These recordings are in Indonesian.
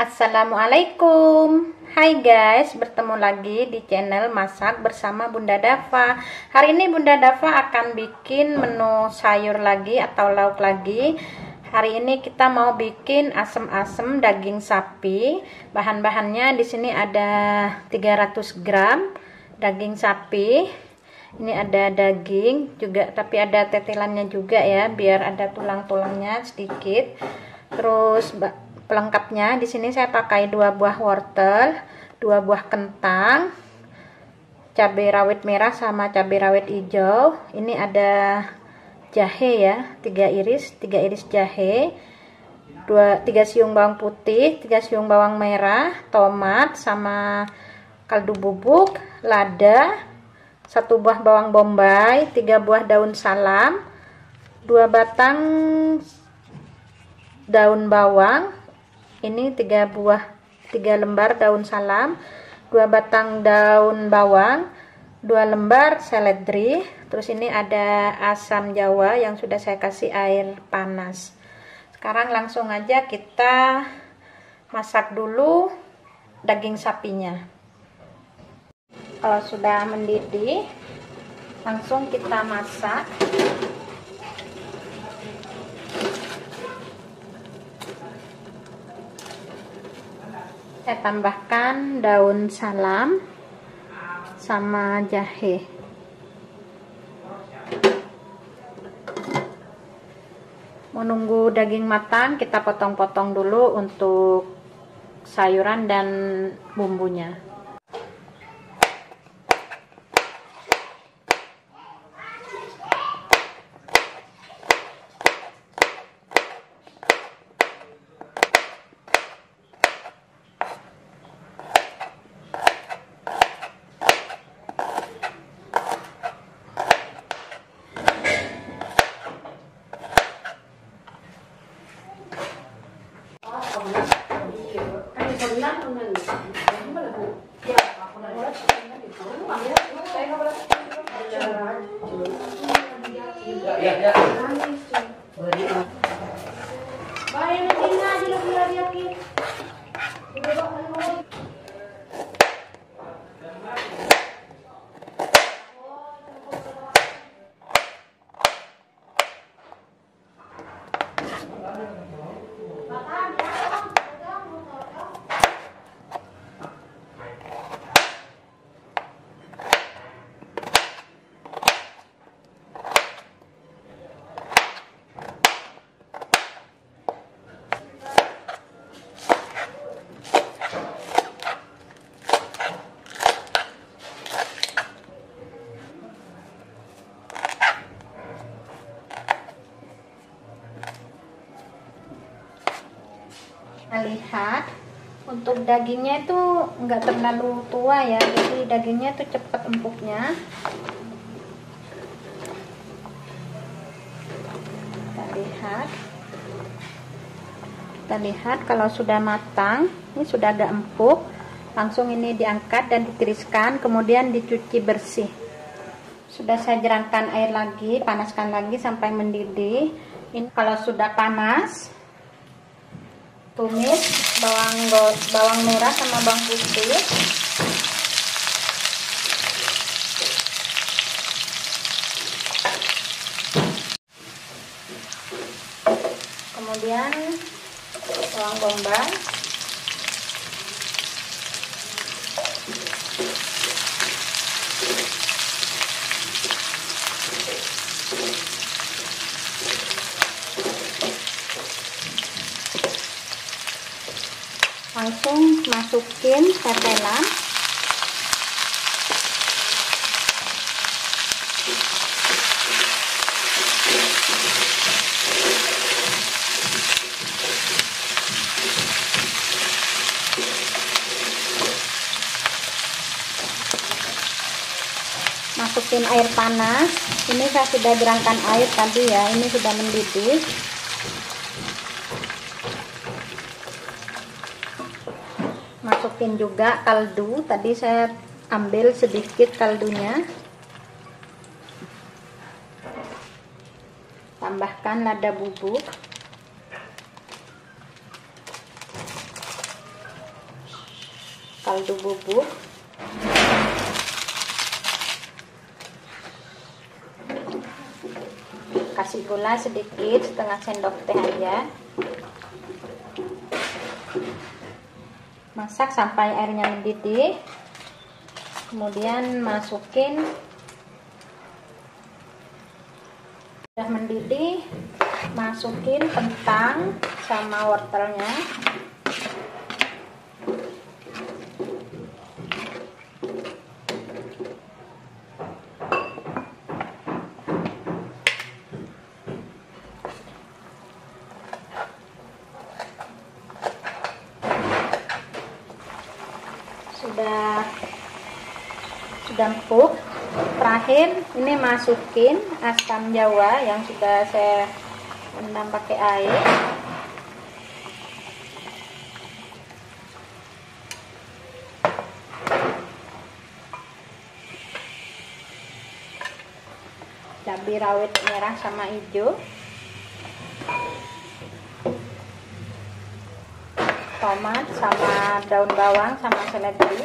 Assalamualaikum. Hai guys, bertemu lagi di channel Masak Bersama Bunda Dava. Hari ini Bunda Dava akan bikin menu sayur lagi atau lauk lagi. Hari ini kita mau bikin asem-asem daging sapi. Bahan-bahannya di sini ada 300 gram daging sapi. Ini ada daging juga, tapi ada tetelannya juga ya, biar ada tulang-tulangnya sedikit. Terus pelengkapnya di sini saya pakai 2 buah wortel, 2 buah kentang, cabai rawit merah sama cabai rawit hijau. Ini ada jahe ya, 3 iris jahe, 3 siung bawang putih, 3 siung bawang merah, tomat sama kaldu bubuk, lada, 1 buah bawang bombay, 3 buah daun salam, 2 batang daun bawang. Ini 3 lembar daun salam, 2 batang daun bawang, 2 lembar seledri. Terus ini ada asam jawa yang sudah saya kasih air panas. Sekarang langsung aja kita masak dulu daging sapinya. Kalau sudah mendidih, langsung kita masak. Saya tambahkan daun salam sama jahe. Menunggu daging matang, kita potong-potong dulu untuk sayuran dan bumbunya. Lihat, untuk dagingnya itu enggak terlalu tua ya, jadi dagingnya itu cepat empuknya. Kita lihat kalau sudah matang, ini sudah agak empuk, langsung ini diangkat dan ditiriskan, kemudian dicuci bersih. Sudah saya jerangkan air lagi, panaskan lagi sampai mendidih. Ini kalau sudah panas, tumis bawang merah sama bawang putih. Kemudian bawang bombay. Langsung masukin tetelan. Masukin air panas. Ini saya sudah jerangkan air tadi ya, ini sudah mendidih. Masukin juga kaldu, tadi saya ambil sedikit kaldunya. Tambahkan lada bubuk. kaldu bubuk. Kasih gula sedikit, setengah sendok teh aja. Masak sampai airnya mendidih. Kemudian masukin, sudah mendidih, masukin kentang sama wortelnya. Sudah empuk. Terakhir ini masukin asam jawa yang sudah saya rendam pakai air. Cabai rawit merah sama hijau, tomat sama daun bawang sama seledri.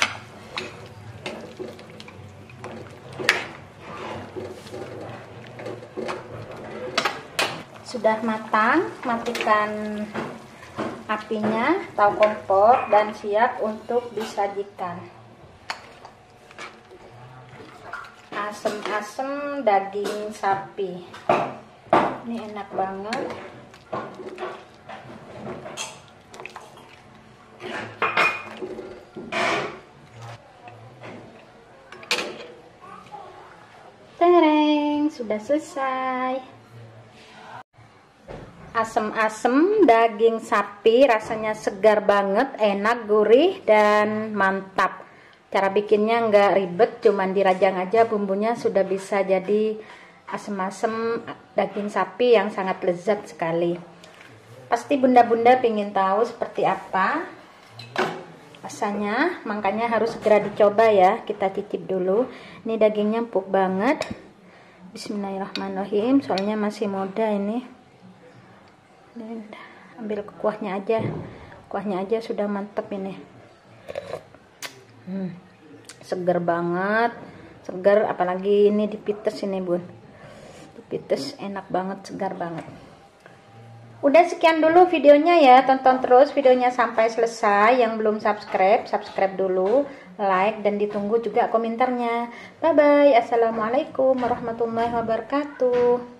Sudah matang, matikan apinya atau kompor dan siap untuk disajikan. Asem-asem daging sapi, ini enak banget. Tereng, sudah selesai. Asem-asem daging sapi, rasanya segar banget, enak, gurih, dan mantap. Cara bikinnya nggak ribet, cuman dirajang aja bumbunya sudah bisa jadi asem-asem daging sapi yang sangat lezat sekali. Pasti bunda-bunda pengen tahu seperti apa rasanya, makanya harus segera dicoba ya. Kita cicip dulu. Ini dagingnya empuk banget. Bismillahirrahmanirrahim, soalnya masih muda ini. Dan ambil kuahnya aja sudah mantep ini. Seger banget, seger, apalagi ini dipites ini bun, dipites enak banget, segar banget. Udah sekian dulu videonya ya, tonton terus videonya sampai selesai. Yang belum subscribe dulu, like, dan ditunggu juga komentarnya. Bye bye, assalamualaikum warahmatullahi wabarakatuh.